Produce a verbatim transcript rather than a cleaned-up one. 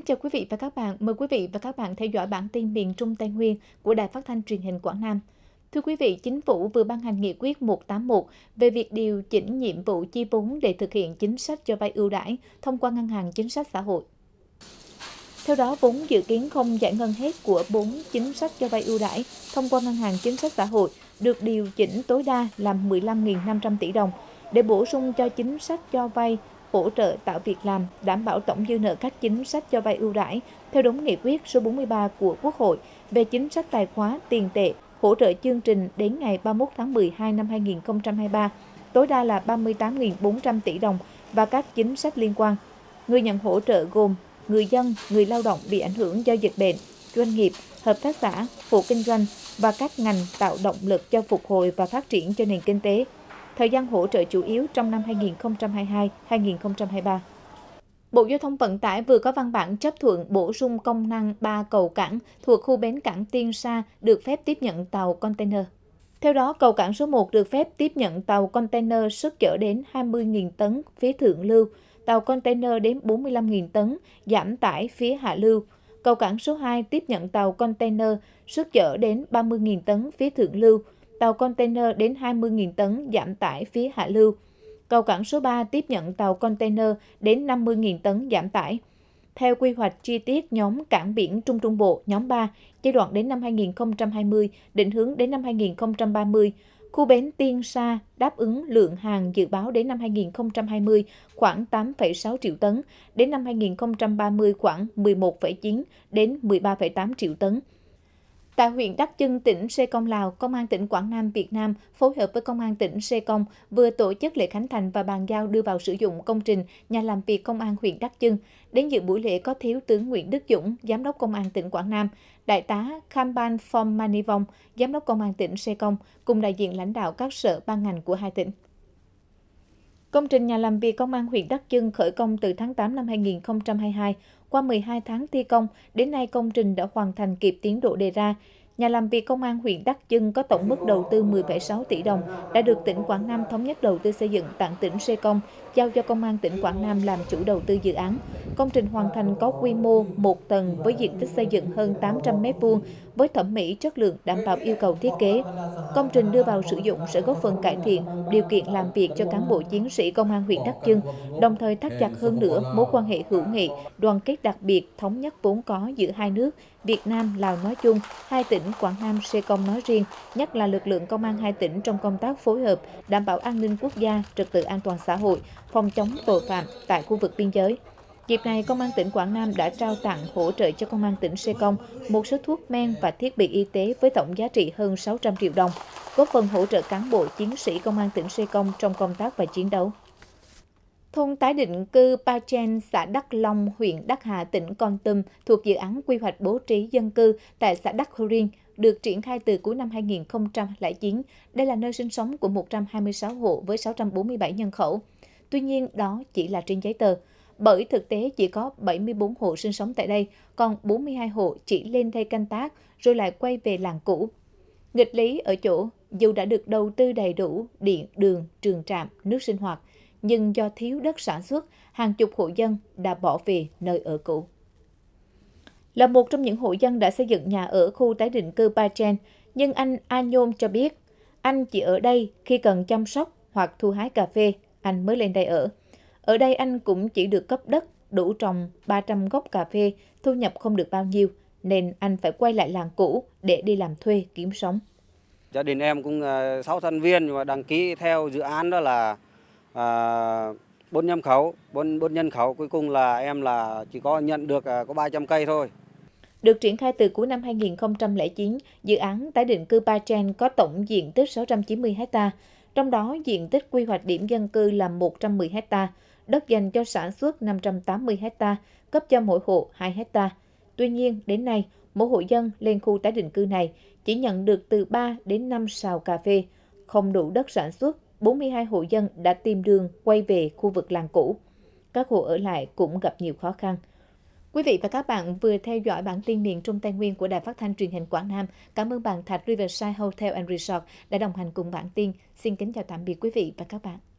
Kính chào quý vị và các bạn. Mời quý vị và các bạn theo dõi bản tin miền Trung Tây Nguyên của Đài Phát thanh Truyền hình Quảng Nam. Thưa quý vị, Chính phủ vừa ban hành nghị quyết một tám một về việc điều chỉnh nhiệm vụ chi vốn để thực hiện chính sách cho vay ưu đãi thông qua Ngân hàng Chính sách Xã hội. Theo đó, vốn dự kiến không giải ngân hết của bốn chính sách cho vay ưu đãi thông qua Ngân hàng Chính sách Xã hội được điều chỉnh tối đa là mười lăm nghìn năm trăm tỷ đồng để bổ sung cho chính sách cho vay hỗ trợ tạo việc làm, đảm bảo tổng dư nợ các chính sách cho vay ưu đãi theo đúng nghị quyết số bốn mươi ba của Quốc hội về chính sách tài khóa tiền tệ hỗ trợ chương trình đến ngày ba mươi mốt tháng mười hai năm hai nghìn không trăm hai mươi ba, tối đa là ba mươi tám nghìn bốn trăm tỷ đồng và các chính sách liên quan. Người nhận hỗ trợ gồm người dân, người lao động bị ảnh hưởng do dịch bệnh, doanh nghiệp, hợp tác xã, hộ kinh doanh và các ngành tạo động lực cho phục hồi và phát triển cho nền kinh tế. Thời gian hỗ trợ chủ yếu trong năm hai nghìn không trăm hai mươi hai đến hai nghìn không trăm hai mươi ba. Bộ Giao thông Vận tải vừa có văn bản chấp thuận bổ sung công năng ba cầu cảng thuộc khu bến cảng Tiên Sa được phép tiếp nhận tàu container. Theo đó, cầu cảng số một được phép tiếp nhận tàu container sức chở đến hai mươi nghìn tấn phía thượng lưu, tàu container đến bốn mươi lăm nghìn tấn, giảm tải phía hạ lưu. Cầu cảng số hai tiếp nhận tàu container sức chở đến ba mươi nghìn tấn phía thượng lưu, tàu container đến hai mươi nghìn tấn, giảm tải phía hạ lưu. Cầu cảng số ba tiếp nhận tàu container đến năm mươi nghìn tấn, giảm tải. Theo quy hoạch chi tiết nhóm cảng biển Trung Trung Bộ nhóm ba, giai đoạn đến năm hai nghìn không trăm hai mươi, định hướng đến năm hai nghìn không trăm ba mươi, khu bến Tiên Sa đáp ứng lượng hàng dự báo đến năm hai nghìn không trăm hai mươi khoảng tám phẩy sáu triệu tấn, đến năm hai nghìn không trăm ba mươi khoảng mười một phẩy chín đến mười ba phẩy tám triệu tấn. Tại huyện Đắc Chưng, tỉnh Sê Công, Lào, Công an tỉnh Quảng Nam, Việt Nam phối hợp với Công an tỉnh Sê Công vừa tổ chức lễ khánh thành và bàn giao đưa vào sử dụng công trình nhà làm việc Công an huyện Đắc Chưng. Đến dự buổi lễ có Thiếu tướng Nguyễn Đức Dũng, Giám đốc Công an tỉnh Quảng Nam, Đại tá Khamban Phom Manivong, Giám đốc Công an tỉnh Sê Công, cùng đại diện lãnh đạo các sở ban ngành của hai tỉnh. Công trình nhà làm việc Công an huyện Đắc Chưng khởi công từ tháng tám năm hai nghìn không trăm hai mươi hai. Qua mười hai tháng thi công, đến nay công trình đã hoàn thành kịp tiến độ đề ra. Nhà làm việc Công an huyện Đắc Chưng có tổng mức đầu tư mười phẩy sáu tỷ đồng, đã được tỉnh Quảng Nam thống nhất đầu tư xây dựng tặng tỉnh Sê Công, giao cho Công an tỉnh Quảng Nam làm chủ đầu tư dự án. Công trình hoàn thành có quy mô một tầng với diện tích xây dựng hơn tám trăm mét vuông, với thẩm mỹ chất lượng đảm bảo yêu cầu thiết kế. Công trình đưa vào sử dụng sẽ góp phần cải thiện điều kiện làm việc cho cán bộ chiến sĩ Công an huyện Đắc Chưng, đồng thời thắt chặt hơn nữa mối quan hệ hữu nghị, đoàn kết đặc biệt, thống nhất vốn có giữa hai nước, Việt Nam, Lào nói chung, hai tỉnh Quảng Nam, Sê Công nói riêng, nhất là lực lượng công an hai tỉnh trong công tác phối hợp, đảm bảo an ninh quốc gia, trật tự an toàn xã hội, phòng chống tội phạm tại khu vực biên giới. Dịp này, Công an tỉnh Quảng Nam đã trao tặng hỗ trợ cho Công an tỉnh Sê Công một số thuốc men và thiết bị y tế với tổng giá trị hơn sáu trăm triệu đồng, góp phần hỗ trợ cán bộ chiến sĩ Công an tỉnh Sê Công trong công tác và chiến đấu. Thôn tái định cư Pa Chen, xã Đắc Long, huyện Đắc Hà, tỉnh Kon Tum thuộc dự án quy hoạch bố trí dân cư tại xã Đắc Hơ Riêng được triển khai từ cuối năm hai nghìn không trăm lẻ chín. Đây là nơi sinh sống của một trăm hai mươi sáu hộ với sáu trăm bốn mươi bảy nhân khẩu. Tuy nhiên, đó chỉ là trên giấy tờ, bởi thực tế chỉ có bảy mươi tư hộ sinh sống tại đây, còn bốn mươi hai hộ chỉ lên đây canh tác rồi lại quay về làng cũ. Nghịch lý ở chỗ, dù đã được đầu tư đầy đủ điện, đường, trường trạm, nước sinh hoạt, nhưng do thiếu đất sản xuất, hàng chục hộ dân đã bỏ về nơi ở cũ. Là một trong những hộ dân đã xây dựng nhà ở khu tái định cư Pa Chen, nhưng anh A Nhôm cho biết, anh chỉ ở đây khi cần chăm sóc hoặc thu hái cà phê, anh mới lên đây ở. Ở đây anh cũng chỉ được cấp đất đủ trồng ba trăm gốc cà phê, thu nhập không được bao nhiêu, nên anh phải quay lại làng cũ để đi làm thuê kiếm sống. Gia đình em cũng sáu thành viên, nhưng mà đăng ký theo dự án đó là à, bốn nhân khẩu, bốn, bốn nhân khẩu, cuối cùng là em là chỉ có nhận được à, có ba trăm cây thôi. Được triển khai từ cuối năm hai nghìn không trăm lẻ chín, dự án tái định cư Pa Chen có tổng diện tích sáu trăm chín mươi héc ta, trong đó diện tích quy hoạch điểm dân cư là một trăm mười héc ta, đất dành cho sản xuất năm trăm tám mươi héc ta, cấp cho mỗi hộ hai héc ta. Tuy nhiên, đến nay, mỗi hộ dân lên khu tái định cư này chỉ nhận được từ ba đến năm sào cà phê, không đủ đất sản xuất. bốn mươi hai hộ dân đã tìm đường quay về khu vực làng cũ. Các hộ ở lại cũng gặp nhiều khó khăn. Quý vị và các bạn vừa theo dõi bản tin miền Trung Tây Nguyên của Đài Phát thanh Truyền hình Quảng Nam. Cảm ơn bạn Thạch Riverside Hotel and Resort đã đồng hành cùng bản tin. Xin kính chào tạm biệt quý vị và các bạn.